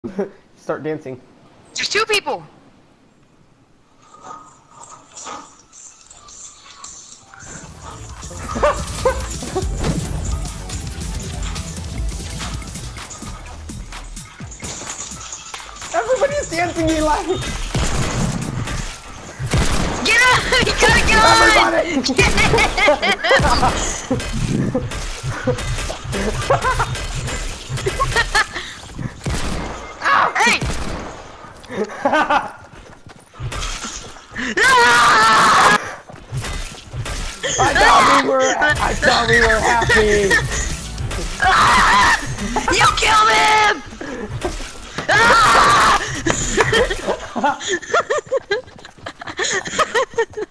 Start dancing. There's two people. Everybody's dancing, Eli. Get up! You gotta get on! Hey! I thought we were happy. You killed him!